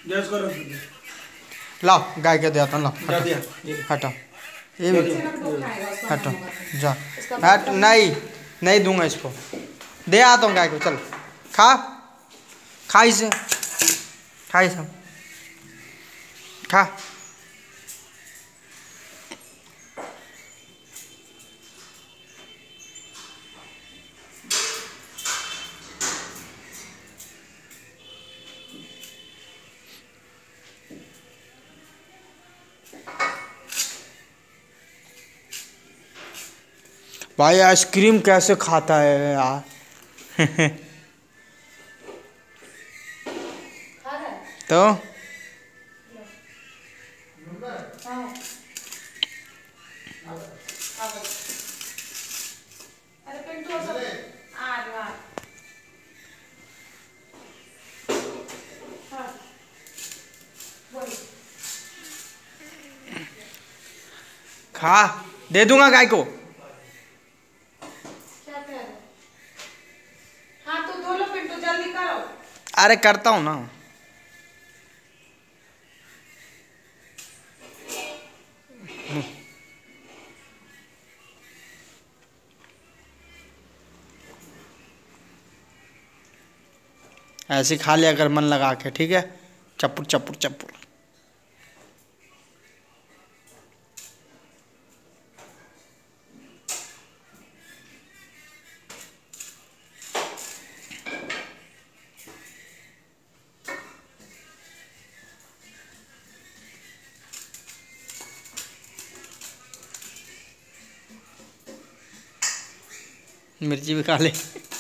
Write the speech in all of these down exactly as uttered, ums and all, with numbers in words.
Gas करो। लाओ गाय के दे आता हूँ, लाओ क्या दिया? हटाओ ये भी हटो जा हट। नहीं नहीं दूंगा इसको, दे आता हूँ गाय को। चल खा खा इसे, खा इसे खा। भाई आइसक्रीम कैसे खाता है यार। तो खा, दे दूंगा गाय को। हाँ तो धो लो पिंटू, जल्दी करो। अरे करता हूँ ना। ऐसे खा लिया अगर मन लगा के, ठीक है। चपुर चपुर चपुर। मिर्ची भी खा ले।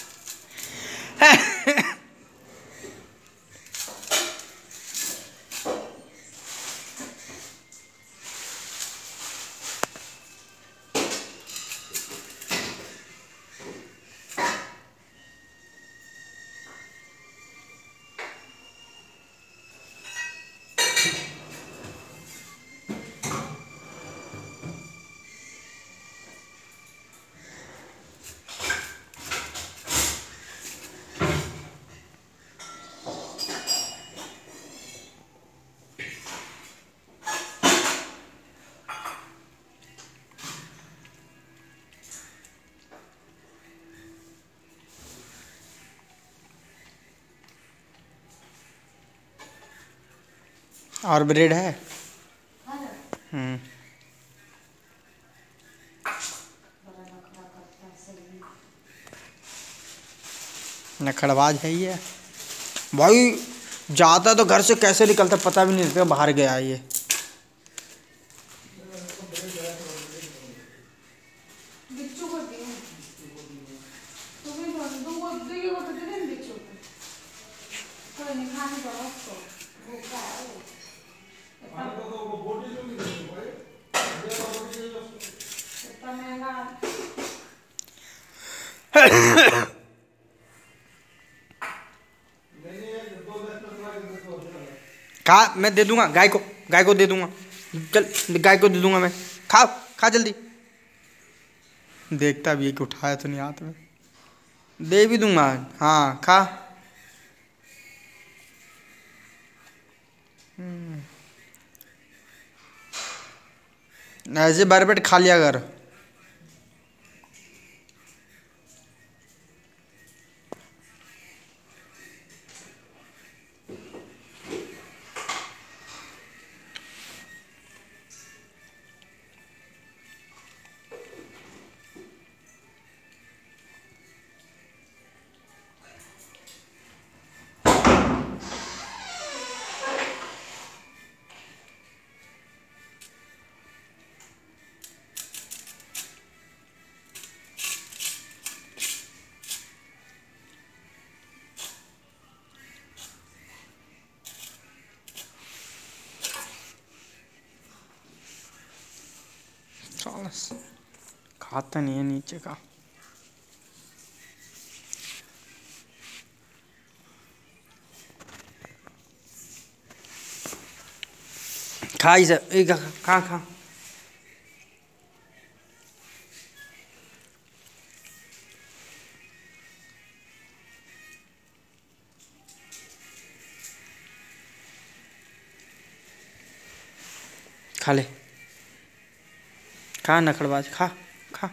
और ब्रेड है? हम्म नखड़बाज है ये भाई। जाता तो घर से कैसे निकलता पता भी नहीं लगता, बाहर गया ये। खा, मैं दे दूंगा गाय को, गाय को दे दूंगा। चल गाय को दे दूंगा मैं। खा खा जल्दी। देखता भी है कि उठाया तो नहीं हाथ में। दे भी दूंगा। हाँ खा। ऐसे बार पेट खा लिया कर। खाता नहीं है नीचे का। खा इसे, एक खा खा। खा ले, खा नखड़बाज, खा खा।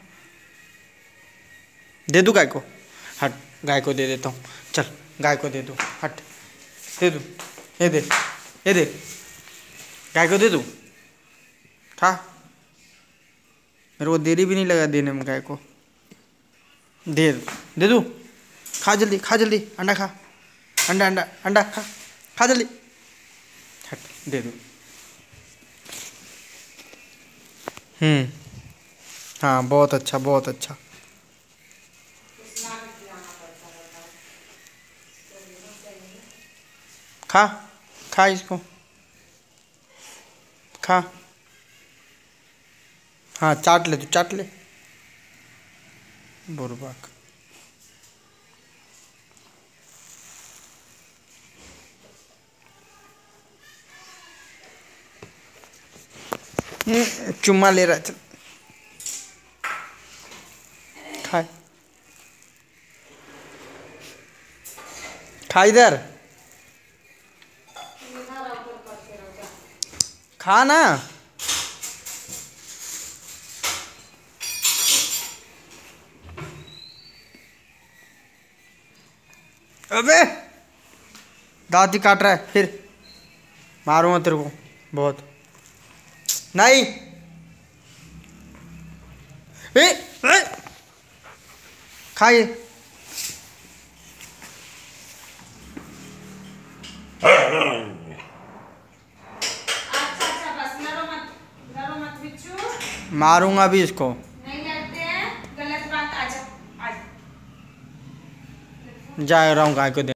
दे दूँ गाय को, हट, गाय को दे देता हूँ, चल गाय को दे दूँ, हट, दे दूँ, ये दे, ये दे, गाय को दे दूँ, खा। मेरे को देरी भी नहीं लगा देने में गाय को, दे दे दूँ, खा जल्दी, खा जल्दी, अंडा खा, अंडा अंडा अंडा खा, खा जल्दी, हट, दे दूँ। हम्म, हाँ बहुत अच्छा, बहुत अच्छा। खा, खा इसको, खा। हाँ चाट ले, तू चाट ले, बुरबाक। चुम्मा ले रहा है, चल खाए, खा इधर, खा ना। अबे दांत ही काट रहा है, फिर मारूंगा तेरे को बहुत। नहीं, ए, ए, खाइए। अच्छा अच्छा बस लड़ो मत, लड़ो मत बिच्छू। मारूंगा भी इसको। नहीं लड़ते हैं, गलत बात। आजा आजा। जा रहा हूँ गाय को दे।